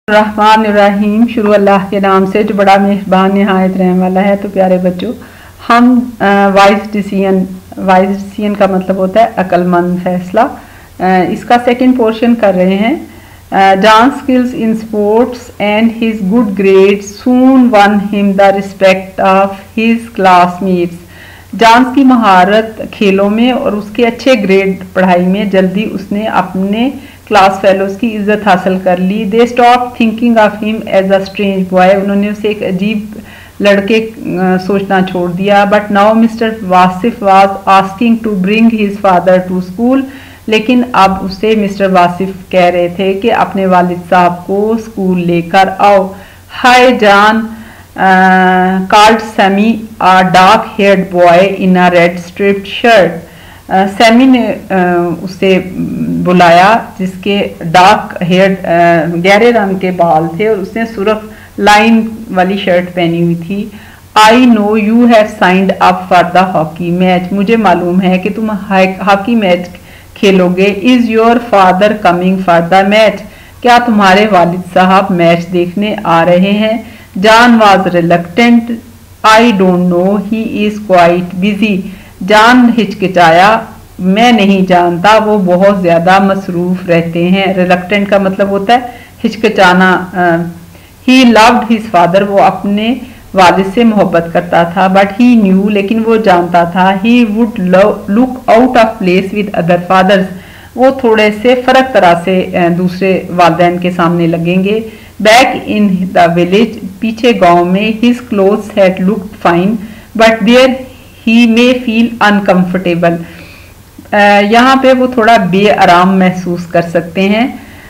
रहमानिर्रहीम। शुरू अल्लाह के नाम से जो बड़ा मेहरबान निहायत रहने वाला है। तो प्यारे बच्चों, हम वाइज डिसीजन का मतलब होता है अक्लमंद फैसला, इसका सेकंड पोर्शन कर रहे हैं। John skills in sports and his good grade soon won him the respect of his classmates. John's की महारत खेलों में और उसके अच्छे ग्रेड पढ़ाई में जल्दी उसने अपने क्लास फेलोज की इज्जत हासिल कर ली। They stop thinking of him as a strange boy. उन्होंने उसे एक अजीब लड़के सोचना छोड़ दिया। But now mister Wasif was asking to bring his father to school. लेकिन अब उसे मिस्टर वासिफ कह रहे थे कि अपने वालिद साहब को स्कूल लेकर आओ। Hi John called Sammy, a dark-haired boy in a red-striped shirt. सैमी ने उसे बुलाया जिसके डार्क हेयर गहरे रंग के बाल थे और उसने सुर्ख लाइन वाली शर्ट पहनी हुई थी। I know you have signed up for the hockey match. मुझे मालूम है कि तुम हॉकी मैच खेलोगे। Is your father coming for the match. क्या तुम्हारे वालिद साहब मैच देखने आ रहे हैं? John was reluctant. I don't know, he is quite busy. John हिचकिचाया, मैं नहीं जानता, वो बहुत ज्यादा मसरूफ रहते हैं। रिलक्टेंट का मतलब होता है हिचकिचाना। ही लव्ड हिज फादर, वो अपने वालिद से मोहब्बत करता था। बट ही न्यू, लेकिन वो जानता था, he would look out of place with other fathers. वो थोड़े से फर्क तरह से दूसरे वालिदैन के सामने लगेंगे। बैक इन द विलेज, पीछे गांव में, his clothes had looked fine but there he may feel uncomfortable. यहाँ पे वो थोड़ा बेआराम महसूस कर सकते हैं।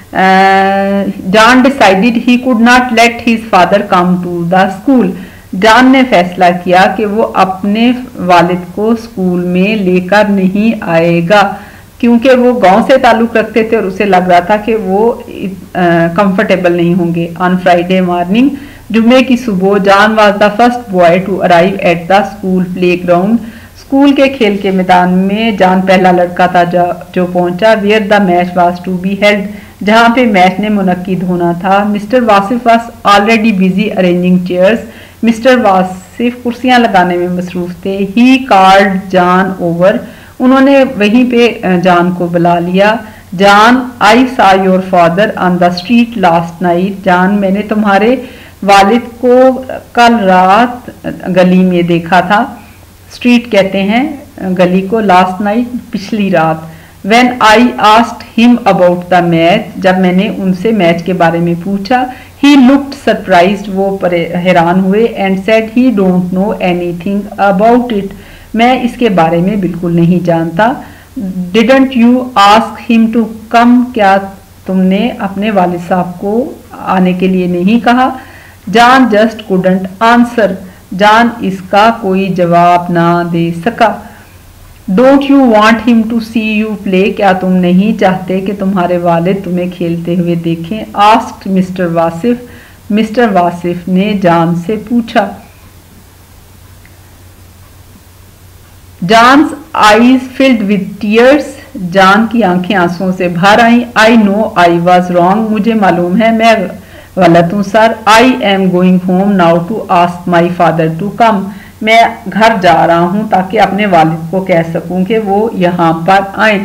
John decided he could not let his father come to the school. जॉन ने फैसला किया कि वो अपने वालिद को स्कूल में लेकर नहीं आएगा, क्योंकि वो गांव से ताल्लुक रखते थे और उसे लग रहा था कि वो कंफर्टेबल नहीं होंगे। ऑन फ्राइडे मॉर्निंग, जुम्मे की सुबह, John was the first boy to arrive at the school playground. School के खेल के मैदान में जॉन पहला लड़का था जो पहुंचा। Where the match was to be held, जहां पे मैच ने मुनक्किद होना था। Mister Wasif was already busy arranging chairs. Mister Wasif कुर्सियां लगाने में मसरूफ थे। ही कॉल्ड जॉन ओवर, उन्होंने वहीं पे जॉन को बुला लिया। John, I saw your father on the street last night. John, मैंने तुम्हारे वालिद को कल रात गली में देखा था। स्ट्रीट कहते हैं गली को, लास्ट नाइट पिछली रात। When I asked him about the match, जब मैंने उनसे मैच के बारे में पूछा। ही लुक्ड सरप्राइज्ड, वो हैरान हुए। And said he don't know anything about it, मैं इसके बारे में बिल्कुल नहीं जानता। Didn't you ask him to come, क्या तुमने अपने वालिद साहब को आने के लिए नहीं कहा? John just couldn't answer, John इसका कोई जवाब ना दे सका। Don't you want him to see you play, क्या तुम नहीं चाहते कि तुम्हारे वालिद तुम्हें खेलते हुए देखें? Asked mister Wasif, mister Wasif ने जॉन से पूछा। John's eyes filled with tears, John की आंखें आंसुओं से भर आई। I know I was wrong, मुझे मालूम है मैं गलत हूँ sir. I am going home now to ask my father to come, मैं घर जा रहा हूँ ताकि अपने वालिद को कह सकूं कि वो यहाँ पर आए।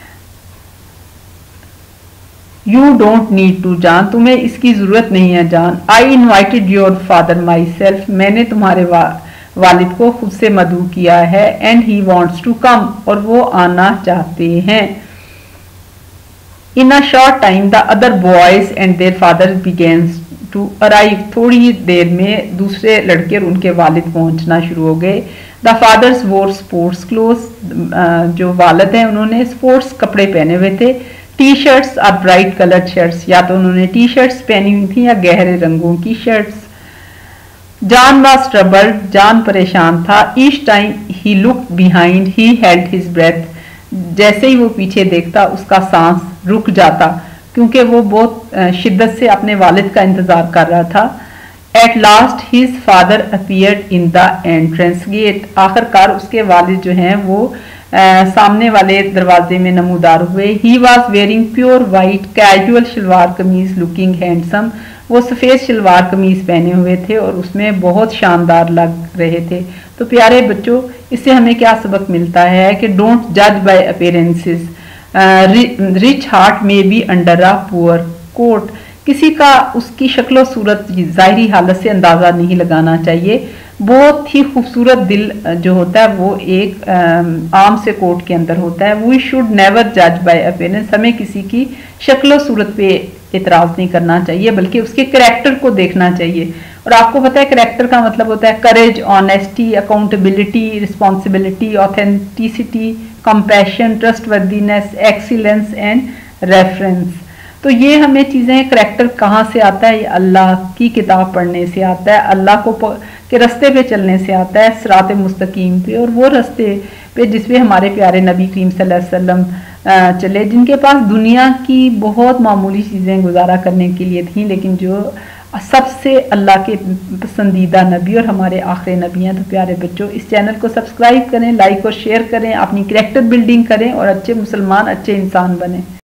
You don't need to John, तुम्हें इसकी जरूरत नहीं है John. I invited your father myself, मैंने तुम्हारे वालिद को खुद से मदऊ किया है। And he wants to come, और वो आना चाहते हैं। In a short time the other boys and their father begins to arrive, थोड़ी देर में दूसरे लड़के और उनके वालिद पहुंचना शुरू हो गए। The fathers wore sports cloth, जो वालिद हैं उन्होंने स्पोर्ट्स कपड़े पहने हुए थे। टी शर्ट्स और ब्राइट कलर्ड शर्ट्स, या तो उन्होंने टी शर्ट्स पहनी हुई थी या गहरे रंगों की shirts. John was troubled, John परेशान था। Each time he looked behind he held his breath, जैसे ही वो पीछे देखता उसका सांस रुक जाता, क्योंकि वो बहुत शिद्दत से अपने वालिद का इंतजार कर रहा था। At last his father appeared in the entrance gate, आखिरकार उसके वालिद जो हैं वो सामने वाले दरवाजे में नमूदार हुए। He was wearing pure white casual shalwar kameez, looking handsome, वो सफ़ेद शलवार कमीज़ पहने हुए थे और उसमें बहुत शानदार लग रहे थे। तो प्यारे बच्चों, इससे हमें क्या सबक मिलता है कि डोंट जज by appearances, rich heart may be under a poor coat. किसी का उसकी शक्ल सूरत ज़ाहिरी हालत से अंदाज़ा नहीं लगाना चाहिए। बहुत ही खूबसूरत दिल जो होता है वो एक आम से कोट के अंदर होता है। वी शुड नेवर जज बाय अपीयरेंस, हमें किसी की शक्ल सूरत पे एतराज़ नहीं करना चाहिए बल्कि उसके करैक्टर को देखना चाहिए। और आपको पता है करैक्टर का मतलब होता है courage, honesty, accountability, responsibility, authenticity, compassion, trustworthiness, excellence and reference. तो ये हमें चीज़ें, करैक्टर कहाँ से आता है? ये अल्लाह की किताब पढ़ने से आता है, अल्लाह को के रास्ते पे चलने से आता है, सिरात मुस्तकीम पे, और वो रास्ते पे जिसपे हमारे प्यारे नबी करीम सल्लल्लाहु अलैहि वसल्लम चले, जिनके पास दुनिया की बहुत मामूली चीज़ें गुजारा करने के लिए थी, लेकिन जो सबसे अल्लाह के पसंदीदा नबी और हमारे आखिरी नबी हैं। तो प्यारे बच्चों, इस चैनल को सब्सक्राइब करें, लाइक और शेयर करें, अपनी करैक्टर बिल्डिंग करें और अच्छे मुसलमान, अच्छे इंसान बने।